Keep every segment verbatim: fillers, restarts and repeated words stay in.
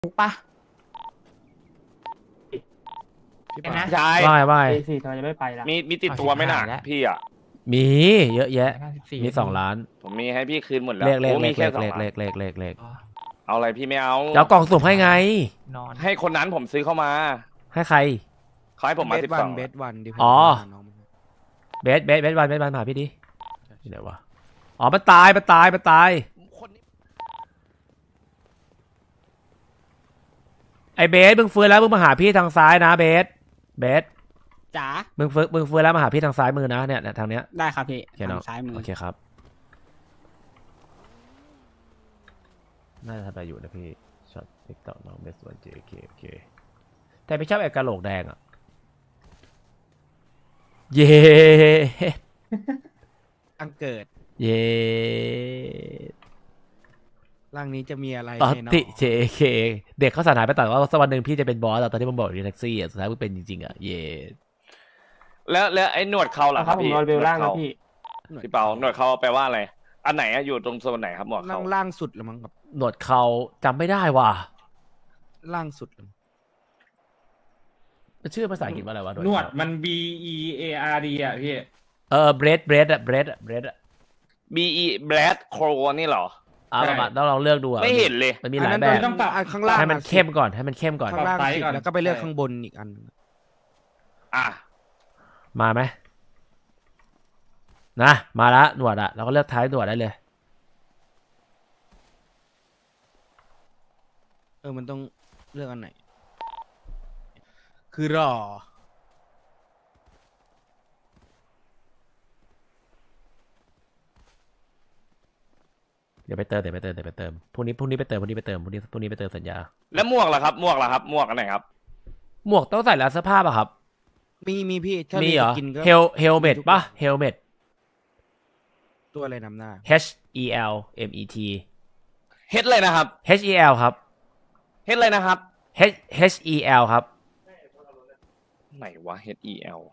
ถูกปะพี่เห็นปานะใช่ว่าไงว่าไงตีสี่ทำไมจะไม่ไปล่ะมีมีติดตัวไหมน่ะเอาชิบหายแล้วพี่อ่ะมีเยอะแยะห้าสิบสี่มีสองล้านผมมีให้พี่คืนหมดแล้วเลขเลขโอ้เลมีขแค่เลขสองเลขล้านเลขเลขเลขเลขอ๋อเอาอะไรพี่ไม่เอาจะเอากล่องสุ่มให้ไงนอนให้คนนั้นผมซื้อเข้ามาให้ใครเขาให้ผมมาเบสิสบวัสนองเบสวันดิผมอ๋อหาน้องมันเบสเบสเบสวันเบสวันมาหาพี่ดิที่ไหนวะอ๋อมันตายมันตายมันตายคนนี้ไอเบสมึงฟื้นแล้วมึงมาหาพี่ทางซ้ายนะเบสเบสจ๋ามึงฟื้นมึงฟื้นแล้วมาหาพี่ทางซ้ายมือนะเนี่ยเนี่ยทางเนี้ยได้ครับพี่โอเคเนาะทางซ้ายมือโอเคครับน่าจะทำอะไรอยู่นะพี่ช็อตติ๊กต็อกน้องเบสวันเจโอเคโอเคแต่ไม่ชอบไอ้กระโหลกแดงอ่ะเย้อังเกิดเย้ร่างนี้จะมีอะไรตอนแน่นอนติ เจ เค เด็กเขาสานหายไปตัดว่าสักวันหนึ่งพี่จะเป็นบอสอะตอนที่มึงบอกอยู่ในแท็กซี่อะสุดท้ายมึงเป็นจริงๆอะเย่แล้วแล้วไอ้หนวดเขาล่ะครับผมพี่นอนเบลล่างหนวนะดเขาพี่พี่เปาหนวดเขาแปลว่าอะไร อันไหนอะอยู่ตรงโซนไหนครับหมวกล่าเขางล่างสุดหรือมั้งครับหนวดเขาจำไม่ได้ว่ะล่างสุดหรือมั้งมันชื่อภาษาอังกฤษว่าอะไรวะหนวดเขามัน B E A R D อ่ะพี่เออเบรดเบรดอะเบรดอะเบรดอะบีอีแบลดโครนี่เหรอเอาใช่ประมาณต้องลองเลือกดูอะไม่เห็นเลยมันมีหลายอันแบนั้นบต้องปรับอันข้างล่างให้มันอะเข้มก่อนให้มันเข้มก่อนข้างล่างปรับไซส์สิบก่อนแล้วก็ไปเลือกใช่ข้างบนอีกอันอ่ะมาไหมนะมาละหนวดอะเราก็เลือกท้ายหนวดได้เลยเออมันต้องเลือกอันไหน คือรอเดี๋ยวไปเติมเดี๋ยวไปเติมเดี๋ยวไปเติมพรุ่งนี้พรุ่งนี้ไปเติมพรุ่งนี้ไปเติมพรุ่งนี้พรุ่งนี้ไปเติมสัญญาแล้วหมวกล่ะครับหมวกล่ะครับหมวกอันไหนครับหมวกต้องใส่แล้วเสื้อผ้าป่ะครับมีมีพี่ถ้ามีเหรอจะกินก็เฮลเฮลเมตป่ะเฮลเมตตัวอะไรนำหน้า H E L M E T เฮ็ดเลยนะครับ H E L ครับเฮ็ดเลยนะครับ H H E L ครับไหนวะ H E L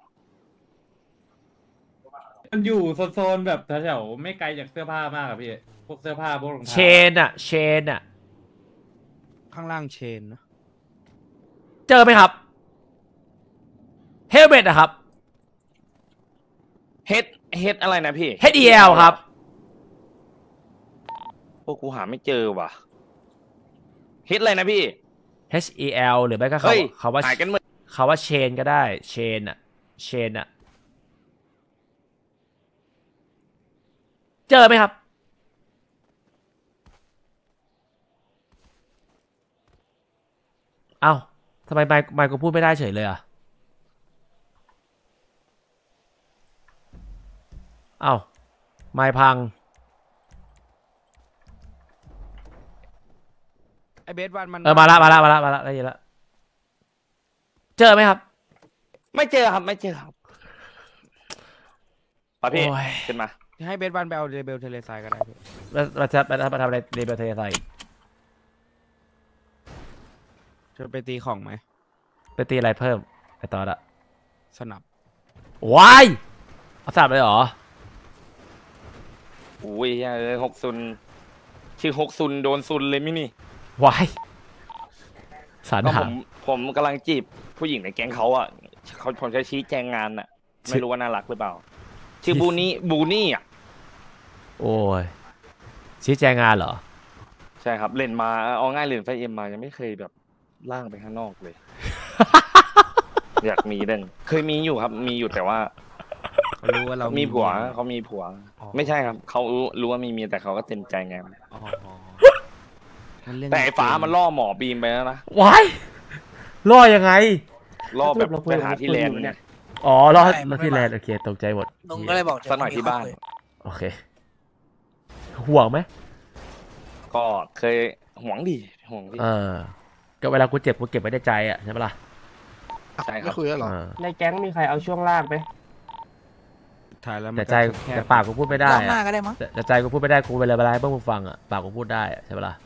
มันอยู่โซนๆแบบแถวๆไม่ไกลจากเสื้อผ้ามากอะพี่ พวกเสื้อผ้าพวกรองเชเท้านอะเชนอะข้างล่างเชนนะเจอไหมครับเฮลเมตอะครับเฮ็ดเฮ็ดอะไรนะพี่ H E L ครับพวกกูหาไม่เจอว่ะเฮ็ดอะไรนะพี่ H E L หรือไม่ก็เฮ้เขายเขาว่าหายกันหมดเขาว่าเชนก็ได้เชนอะเชนอะเจอไหมครับเอ้าทำไมไมค์ไมค์กูพูดไม่ได้เฉยเลยอะเอ้าไมค์พังไอเบสวันมันเออมาละมาละมาละมาละได้ยินละเจอไหมครับไม่เจอครับไม่เจอครับป่ะพี่โอ้ยขึ้นมาให้เบสวันไปเอาเรเบลเทเลไซก็ได้พี่แล้วเราจะไปทำอะไรในประเทศไทยจะไปตีของไหมไปตีอะไรเพิ่มไอตอนอะสนับว้ายเอาสับเลยเหรออุ้ยเออหกซุนชื่อหกซุนโดนซุนเลยมินี่ว้ายสารก็ผหามผมกำลังจีบผู้หญิงในแก๊งเขาอ่ะเขาผมจะชี้แจงงานอ่ะ ไม่รู้ว่าน่ารักหรือเปล่า ชื่อบูนี่บูนี่อ่ะโอ้ยชี้แจงงานเหรอใช่ครับเล่นมาเอาง่ายเล่นไฟเอ็มมายังไม่เคยแบบล่างไปข้างนอกเลย อยากมีเด่นเคยมีอยู่ครับ มีอยู่แต่ว่าเขารู้ว่าเรามีมีผัวเขามีผัวอ๋อไม่ใช่ครับเขารู้รู้ว่ามีเมียแต่เขาก็เต็มใจไงอ๋อมันเรื่องแต่ไอ้ฟ้ามันล่อหมอบีมไปแล้วนะว้ายล่อยังไงล่อแบบไปหาที่แลนด์เนี่ยอ๋อล่อมาที่แลนด์โอเคตกใจหมดลุงก็เลยบอกสักหน่อยที่บ้านโอเคห่วงไหมก็เคยห่วงดิห่วงดิเออก็เวลากูเจ็บกูเก็บไว้ในใจอ่ะใช่ปะล่ะใช่ครัไม่บคุยแล้วหรอเออในแก๊งมีใครเอาช่วงล่างไหมถ่ายแล้วมันแต่ใจแคบแต่ปากกูพูดไม่ได้รอบหน้าอะก็ได้มั้งแต่แต่ใจกูพูดไม่ได้กูเวลาเวลาให้พวกมึงฟังอ่ะปากกูพูดได้อะใช่ปะล่ะ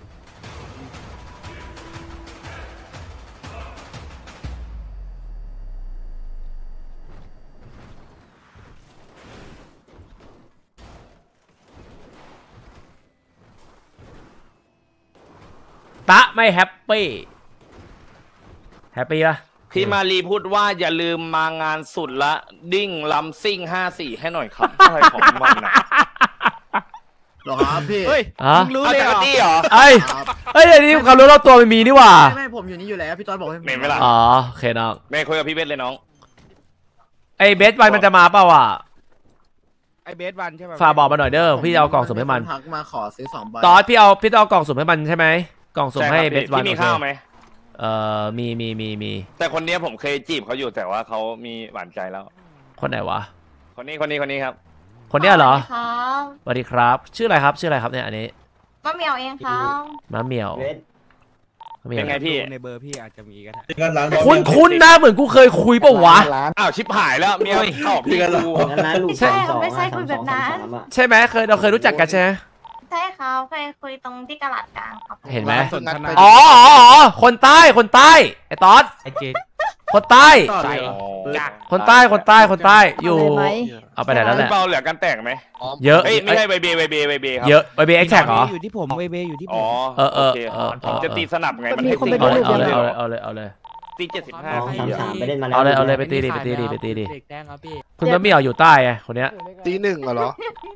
ตะไม่แฮปปี้แฮปปี้ปะพี่มารีพูดว่าอย่าลืมมางานสุดละดิ้งลำซิ่งห้าสี่ให้หน่อยครับอะไรของมันนะหรอครับพี่เฮ้ยอ่ะมึงรู้เลยเหรอตี้เหรอเอ้ยครับเอ้ยอันนี้ความรู้รอบตัวไม่มีนี่หว่าไม่ไม่ผมอยู่นี่อยู่แล้วพี่ต้อยบอกให้ผมเห็นไหมล่ะอ๋อโอเคน้องไม่คุยกับพี่เบสเลยน้องไอ้เบสวันมันจะมาเปล่าวะไอเบสวันใช่ป่ะฝากบอกมาหน่อยเด้อพี่จะเอากล่องสุ่มให้มันทักมาขอซื้อสองใบตอนพี่เอาพี่ต้องเอากล่องสุ่มให้มันใช่ไหมกล่องสุ่มให้เบสวันพี่มีข้าวไหมเอ่อมีมีมีมีแต่คนเนี้ยผมเคยจีบเขาอยู่แต่ว่าเขามีหวานใจแล้วคนไหนวะคนนี้คนนี้คนนี้ครับคนเนี้ยเหรอครับสวัสดีครับ ชื่ออะไรครับชื่ออะไรครับเนี่ยอันนี้มะเหมียวเองครับม้าเหมียวม้าเหมียวเป็นไงพี่ในเบอร์พี่อาจจะมีก็ได้คุ้นคุ้นๆนะเหมือนกูเคยคุยเปล่าวะอ้าวชิบหายแล้วเมียตอบพี่กูไม่ใช่ไม่ใช่คุยแบบนั้นใช่ไหมเคยเราเคยรู้จักกันใช่ไหมใช่ครับเคยคุยตรงที่กระหลัดกลางครับเห็นไหมสนทนาอ๋ออ๋ออ๋อคนใต้คนใต้ไอ้ตอสไอเจคนใต้ต่อเลยเหรอคนใต้คนใต้คนใต้อยู่เอาไปไหนแล้วพี่เนี่ยเปาเหลือกันแตกไหมเยอะเอ้ยไม่ใช่ใบเบใบเบใบเบครับเยอะไปเบเอ็กแท็กเหรออยู่ที่ผมเวเบอยู่ที่ผอ๋อมเออเออโคเออเออผมจะตีสนับไงมันมีให้คนตีไปเอาดูเลยเยเอาอะเลยเอาเลยเอาเลยเอาเลยตีเจ็ดสิบห้าสามสามไปเล่นมาแล้วเอาเลยเอาเลยไปตีดิไปตีดิไปตีดิเด็กแดงครับพี่คุณมะเหมี่ยวอยู่ใต้ไงคนเนี้ยตีหนึ่งเหรอ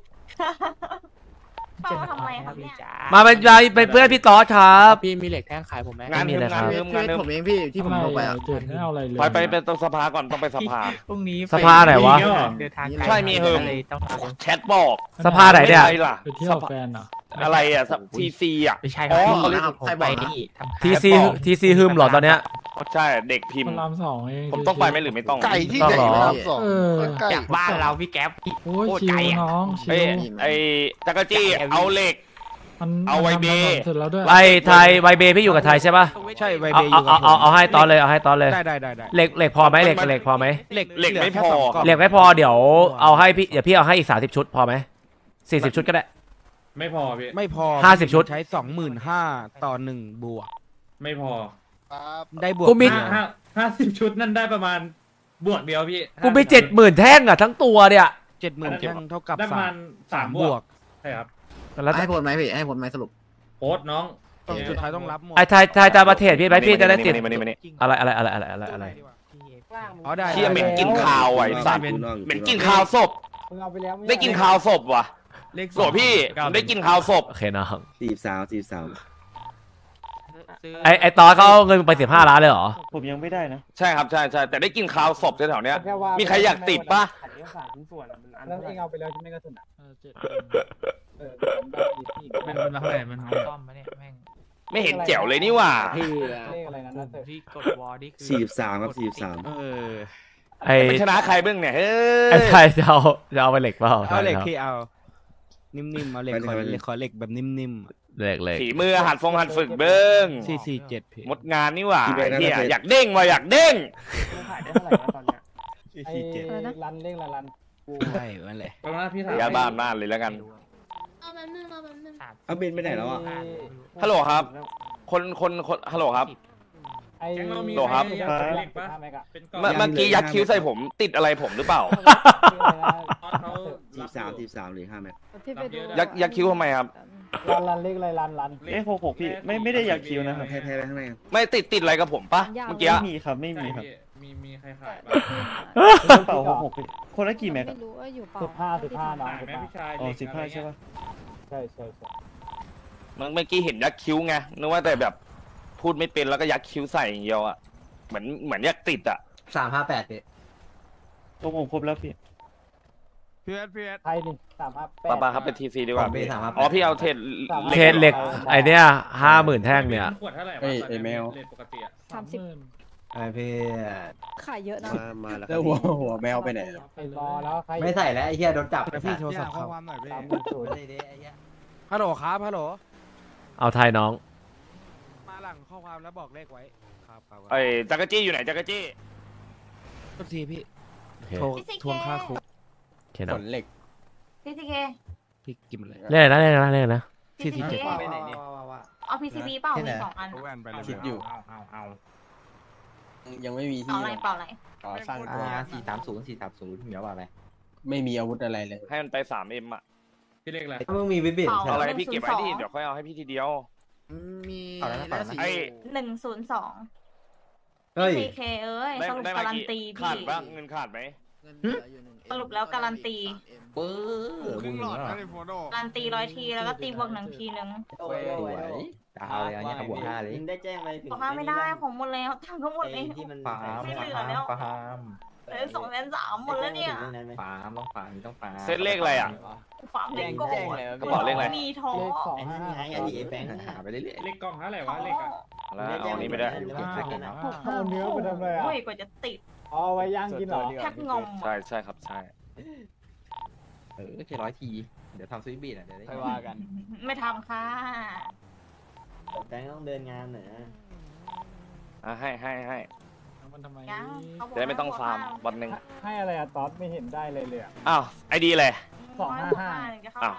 เปาทำไมครับเนี่ยมาเป็นเป็นเพื่อนพี่ตอสครับพี่มีเหล็กแท่งขายผมไหมงานไม่มีเพิ่มเลยคงารันบเพิ่มงานเพิ่มผมเองพี่ที่ผมลงไปอ่ะไปไปเป็นตรงสภาก่อนต้องไปสภาพรุ่งนี้สภาไหนวะเดินทางใช่มีเฮิมเลยต้องทแชทบอกสภาไหนเนี่ยอะไรล่ะไปเที่ยวแฟนเหรออะไรอ่ะทีซีอ่ะไม่ใช่อ๋อเขาเขาเรียกใครบอกนะทีซีทีซีฮึมเหรอตอนเนี้ยใช่เด็กพิมพ์รามสองเองผมต้องไปไหมหรือไม่ต้องไก่ที่ต้องไหนเหรอครับสองเออไก่จากบ้านเราพี่แก๊ปโอ้ยชิวน้องชิเอ้ยวนี่มันไอ้จักรจี้เอาเหล็กมันเอาไว้เบเสร็จแล้วด้วยไอไทยไวเบพี่อยู่กับไทยใช่ป่ะใช่เวเอาเบอยู่เอากับเอาผมเอาเอาให้ตอนเลยเอาให้ตอนเลยได้ได้ได้ได้เหล็กเหล็กพอไหมเหล็กเหล็กพอไหมเหล็กเหล็กไม่แค่พอสงกล่งเหล็กไม่พอเดี๋ยวเอาให้พี่เดี๋ยวพี่เอาให้อีกสามสิบชุดพอไหมสี่สิบชุดก็ได้ไม่พอพี่ไม่พอห้าสิบชุดใช้สองหมื่นห้าต่อหนึ่งบวกไม่พอครับได้บวกกูมีเดียวห้าห้าสิบชุดนั่นได้ประมาณบวกเดียวพี่กูไปเจ็ดหมื่นแท่งอะทั้งตัวเนี่ยเจ็ดหมื่นแท่งเท่ากับได้ประมาณสามบวกใช่ครับแล้วให้ผลไหมพี่ให้ผลไหมสรุปโค้ดน้องต้องสุดท้ายต้องรับหมดไอไทยไทยจะมาเทรดพี่ไหมพี่จะได้ติดมานี่มานี่อะไรอะไรอะไรอะไรอะไรอะไรอ๋อได้เชี่ยเหม็นกินข้าวไอ้สัตว์เหม็นกินข้าวศพได้กินข้าวศพว่ะเลขโหลพี่ผมได้กินข้าวศพโอเคน้องสี่สามสี่สามไอไอตอนเขาเอาเงินไปสิบห้าล้านเลยเหรอผมยังไม่ได้นะใช่ครับใช่ใช่แต่ได้กินข้าวศพแถวๆเนี้ย มีใครอยากติดปะขัดเอกสารชิ้นส่วนอะมันอันแล้วเองเอาไปแล้วใช่ไหมกระสุนอ่ะเออเจ็ดเออผมได้อีกที่มันมันเท่าไหร่มันซ่อมไหมเนี่ยแม่งไม่เห็นแจ๋วเลยนี่หว่าเลขอะไรนะกนั่ลุ่นมเถอะที่กดวอลนี่คือสี่สามครับสี่สามเออไอไปชนะใครเบ้างเนี่ยเฮ้ไอย ไทยจะเอาจะเอาไปเหล็กเปล่าเอาเหล็กครับพี่เอา นิ่มๆเอาเหล็กขอเหล็กขอเหล็กแบบนิ่มเหล็กเหล็กฝีมือหัดฟงหัดฝึกเบิ้งๆสี่สี่เจ็ดพี่หมดงานนี่หว่าไอ้เฮียอยากเด้งว่ะอยากเด้งขายได้เท่าไหร่นะตอนเนี้ยไอ้รันเลขอะไรรันกูใช่นั่นแหละตรงนั้นพี่ถามยาบ้านบ้านเลยแล้วกันเอาแป๊บนึงเอาแป๊บนึงเอาเบนไปไหนแล้วอ่ะฮัลโหลครับ คนคนคนฮัลโหลครับไอ้แก๊งเรามีโหลครับใครอยากเป็นเหล็กปะห้าแม็กอะเป็นกล่องเมื่อเมื่อกี้ยักคิ้วใส่ผมติดอะไรผมหรือเปล่าเขาสี่สามสี่สามหรือห้าแม็กยักยักคิ้วทำไมครับรันรันเลขอะไรรันรันเอ๊ะหกหกพี่ไม่ไม่ได้อยากคิวนะครับแพ้แพ้ไปข้างในไม่ติดติดอะไรกับผมปะเมื่อกี้ไม่มีครับไม่มีครับมีมีใครขายบ้กระเป๋าหกหกพี่คนละกี่แม็กอะสิบห้าสิบห้าน้องขายสิบไหมห้าพี่ชายอ๋อสิบห้าใช่ปะใช่ใช่ใช่เมื่อเมื่อกี้เห็นยักคิ้วไงนึกว่าแต่แบบพูดไม่เป็นแล้วก็ยักคิ้วใส่อย่างเดียวอะเหมือนเหมือนยักติดอะสามห้าแปดพี่ผมผมครบแล้วพี่เพื่อนเพื่อนไทยนี่สามห้าแปดป้าป้าครับเป็นทีซีดีกว่าผมไม่ถามครับอ๋อพี่เอาเทรดเทรดเหล็กไอเนี้ยห้าหมื่นแท่งเนี่ยขวดเท่าไหร่วะเอ้ยไอ้แมวเลทปกติอะสามสิบไอพี่ขายเยอะนะมามาแล้วแล้วหัวหัวแมวไปไหนไปรอแล้วใครไม่ใส่แล้วไอ้เหี้ยโดนจับแต่พี่โทรศัพท์เขาข้อความหน่อยพี่สามหมื่นศูนย์ฮัลโหลครับฮัลโหลเอาไทยน้องมาหลังข้อความแล้วบอกเลขไว้ครับครับไอ้จักรจี้อยู่ไหนจักรจี้ทุกทีพี่โอเคโทรทวงค่าคุกโอเคน้องเหล็กพีซีเคพี่กินอะไรเล่นนะเล่นนะเล่นนะที่ที่เจ็ดเอาพีซีบีเปล่ามีสองอันแว่นไปเลยคิดอยู่เอาเอายังไม่มีเป่าที่อะไรเป่าอะไรก่อสร้างตัวสี่สามศูนย์สี่สามศูนย์เหมียวว่าอะไรไม่มีอาวุธอะไรเลยให้มันไปสามเอ็มอะพี่เล็กอะไรถ้ามึงมีวิบิเอาอะไรให้พี่เก็บไว้ดิเดี๋ยวค่อยเอาให้พี่ทีเดียวมีไอ้หนึ่งศูนย์สองเฮ้ยพีซีเคเอ้ยได้สรุปได้กามารันกี่ตีขาพี่ดบ้างเงินขาดไหมสรุปแล้วการันตีเปื้อครึ่งหลอดนะในโฟโต้การันตีร้อยทีแล้วก็ตีบวกหนึ่งทีนึงสวยดาวเลยอันนี้ครับบวกห้าเลยได้แจ้งไปถึงบวกห้าไม่ได้ผมหมดแล้วทำทั้งหมดเองที่มันฟาร์มไม่เหลือฟาร์แล้มวฟาร์มเหลือสองแสนสามหมดแล้วเนี่ยฟาร์มต้องฟาร์มต้องฟาร์มเซตเลขอะไรอ่ะฝากเล็กโก้กระเป๋าเลขอะไรมีท้อเลขสองไอ้นี่ห้าไงไอ้นี่ไอ้แบงค์หาไปเรื่อยเลขกล้องเท่าไหร่วะเลขอะแล้วเอาอันนี้ไม่ได้เอาเนื้อไปทำอะไรอ่ะโอ้ยกว่าจะติดเอาไว้ย่างกินเหรอแทบงอมใช่ใช่ครับใช่ๆเออแค่ร้อยทีเดี๋ยวทำสวิตบีดอ่ะเดี๋ยวได้ค่อยว่ากันไม่ทำค่ะแบงค์ต้องเดินงานหน่อยนะอ่ะให้ให้ให้มันทำไมยังเขาบอกจะได้ไม่ต้องฟาร์มวันหนึ่งให้อะไรอะต๊อดไม่เห็นได้เลยเลยอะอ้าวไอดีเลยสองห้าห้าถึงจะเข้าอ้าวได้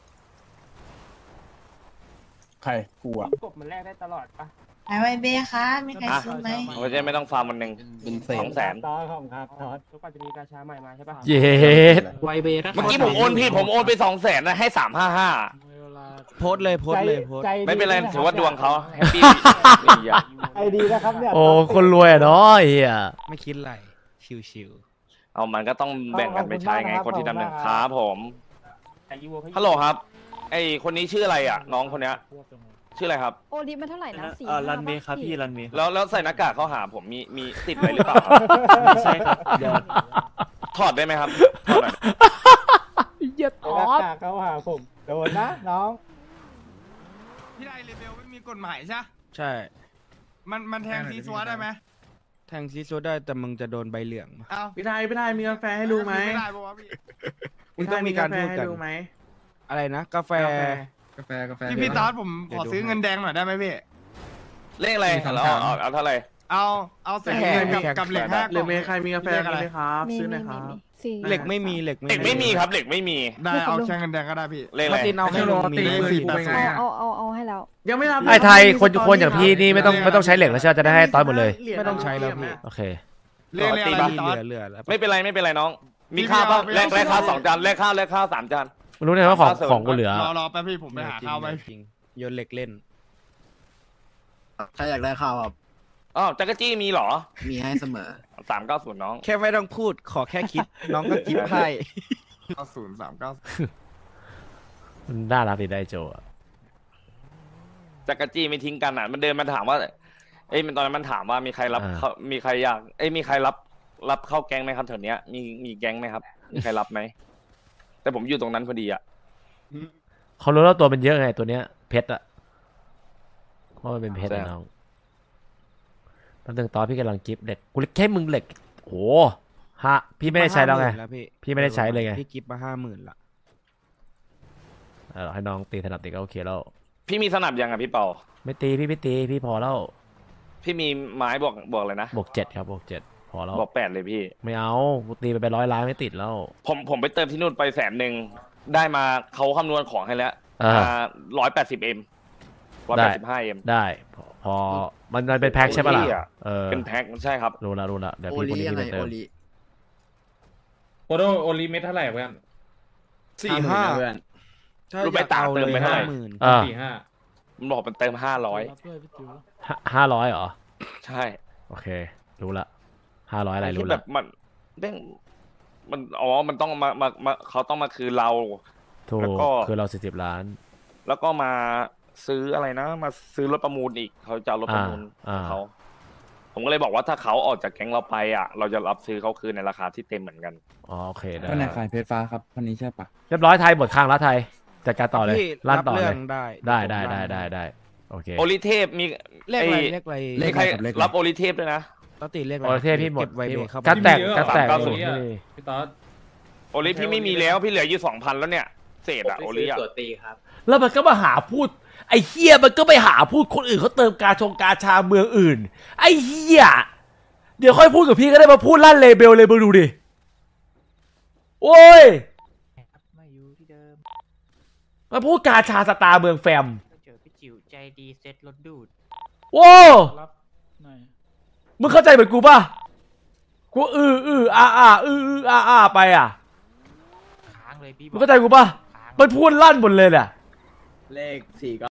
ใครกูอะกบมันแลกได้ตลอดปะไอไวเบคะมีใครซื้อไหมเราจะไม่ต้องฟาร์มวันหนึ่งเป็นเศสษองแสนต๊อดของครับต๊อดทุกวันจะมีกาชาใหม่มาใช่ปะเย็ดไวเบย์เมื่อกี้ผมโอนพี่ผมโอนไปสองแสนนะให้สามห้าห้าโพสเลยโพสเลยโพสใจไม่เป็นไรถือว่าดวงเขาแฮปปี้ดีอ่ะไอดีนะครับเนี่ยโอ้คนรวยอะเนาะไอ้เฮียไม่คิดอะไรชิวเอามันก็ต้องแบ่งกันไปใช้ไงคนที่ดำเนินครับผมฮัลโหลครับไอคนนี้ชื่ออะไรอ่ะ น้องคนเนี้ยชื่ออะไรครับโอลิมันเท่าไหร่นะสี่เออรันเมย์ครับพี่รันเมย์แล้วแล้วใส่หน้ากากเขาหาผมมีมีติดไว้หรือเปล่าครับไม่ใช่ครับเดี๋ยวถอดได้ไหมครับถอดหน่อยเหี้ยต๊ต๊ออดดเขาหาผมโดนนะน้องพี่ได้เลเบลไม่มีกฎหมายใช่ใช่มันมันแทงซีซัวได้ไหมแทงซีซัวได้แต่มึงจะโดนใบเหลืองเอาพี่ไทยพี่ไทยมีกาแฟให้ดูไหมไม่ได้ปะวะพี่มึงต้องมีการพูดกัน อะไรนะ กาแฟกาแฟกาแฟพี่พี่ตอสผมขอซื้อเงินแดงหน่อยได้ไหมพี่เลขอะไรแล้วเอาเอาเท่าไหร่เอาเอาแสนเงินกับกับเหล็กห้ากหรืล่อองเมย์ใครมีกาแฟเลขอะไรไหมครับมีซื้อหน่มีอยคมีรับมีสี่เหล็กไม่มีเหล็กเหล็กไม่มีครับเหล็กไม่มีได้เอาแค่เงินแดงก็ได้พี่เลขอะไรตินเอาให้ลุงมีเลขสี่แปดศูนย์เอาเอาเอาให้แล้วยังไม่รับไอ้ไทยคนคนอย่างพี่นี่ไม่ต้องไม่ต้องใช้เหล็กแล้วใช่ไหมจะได้ให้ต๊อดหมดเลยไม่ต้องใช้แล้วพี่โอเคเลขเลขอะไรพี่ตอเหสลือเหลือแล้วไม่เป็นไรไม่เป็นไรน้อง มีข้าวป่ะแลกแลกข้าวสองจานแลกข้าวแลกข้าวสามจานรู้ได้ไหมว่าของของกูเหลือรอรอแป๊บพี่ผมไปหาข้าวไปจริงโยนเหล็กเล่นใครอยากได้ข้าวครับอ๋อจักรจี้มีเหรอมีให้เสมอสามเก้าศูนย์น้องแค่ไม่ต้องพูดขอแค่คิด น้องก็คิดให้เก้าศูนย์สามเก้ามันน่ารักดีได้โจอะจักรจี้ไม่ทิ้งกันอ่ะ มันเดินมาถามว่า เอ้ยมันตอนนั้นมันถามว่ามีใครรับเขามีใครอยาก เอ้ยมีใครรับรับเข้าแก๊งไหมครับแถวเนี้ย มีมีแก๊งไหมครับ มีใครรับไหม แต่ผมอยู่ตรงนั้นพอดีอ่ะเขารู้แล้วตัวมันเยอะไงตัวเนี้ยเพชรอะเพราะมันเป็นเพชรอะน้องตอนนึงตอนพี่กำลังกิฟต์เหล็กกูแค่มึงเหล็กโอ้ฮะพี่ไม่ได้ใช้แล้วไงแล้วพี่พี่ไม่ได้ใช้เลยไงพี่กิฟต์มาห้าหมื่นละเออให้น้องตีถนัดตีก็โอเคแล้วพี่มีสนับยังอ่ะพี่เปาไม่ตีพี่ไม่ตีพี่พอแล้วพี่มีไม้บอกบอกเลยนะบวกเจ็ดครับบวกเจ็ดพอแล้วบอกแปดเลยพี่ไม่เอากูตีไปไปร้อยล้านไม่ติดแล้วผมผมไปเติมที่นู่นไปแสนหนึ่งได้มาเขาคำนวณของให้แล้วอ่าร้อยแปดสิบเอ็มร้อยได้แปดสิบห้าเอ็มได้พอพอมันมันเป็นแพ็คใช่ปะล่ะโอลี่อะเออเป็นแพ็คใช่ครับรู้ละรู้ละเดี๋ยวโอพี่คนลีนี้ยังพี่ไงไปเติโอมลีโปรโตโอลิเมทเท่าไหร่เพื่อนสี่ห้าเพื่อนถ้ารู้ไหมอยากเอาต่างเติเลมยไปเท่าไหร่ห้าหมื่นอ่าสี่ห้ามันบอกมันเติมห้าร้อยห้าร้อยเหรอใช่โอเค รู้ละห้าร้อยอะไรรู้ที่แบละบมันเด้งมันอ๋อมันต้องมามามาเขาต้องมาคืนเราถูแล้วกก็คือเราสี่สิบล้านแล้วก็มาซื้ออะไรนะ มาซื้อรถประมูลอีกเขาจะเอารถประมูลอ่าของเขาผมก็เลยบอกว่าถ้าเขาออกจากแก๊งเราไปอ่ะ เราจะรับซื้อเขาคืนในราคาที่เต็มเหมือนกันอ๋อโอเคได้คนไหนขายเพชรฟ้าครับคนนี้ใช่ปะเรียบร้อยไทยหมดข้างแล้วไทยจัดการต่อเลยพี่ลั่นรับต่อเรื่เลอย งได้ได้ได้ได้ได้ได้โอเคโอลิเทพมีเลขอะไรไอ้เลขอะไรมีใครรับโอลิเทพด้วยนะตอติเลขอะไรโอเคพี่หมดเก็บไว้เบรกครับกัดแตกมีเยอะกัดแตกสามเก้าศูหมนดย์นี่พี่ต๊อดโอลิพี่ไม่มีแล้วพี่เหลืออยู่สองพันแล้วเนี่ยเศษอะโอลิอะแล้วมันก็มาหาพูด ไอ้เฮียมันก็ไปหาพูดคนอื่นเขาเติมกาชงกาชาเมืองอื่น ไอ้เฮียเดี๋ยวค่อยพูดกับพี่ก็ได้มาพูดลั่นเลเบลเลยมึงดูดิโอ้ยมาอยู่ที่เดิมมาพูดกาชาสตาร์เมืองแฟมเจอพี่จิ๋วใจดีเซ็ตรถดูดโว้รับหน่อยมึงเข้าใจเหมือนกูป่ะกูอืออืออาอาอืออืออาอาไปอ่ะค้างเลยพี่มึงเข้าใจกูป่ะมันพูดลั่นหมดเลยน่ะเลขสี่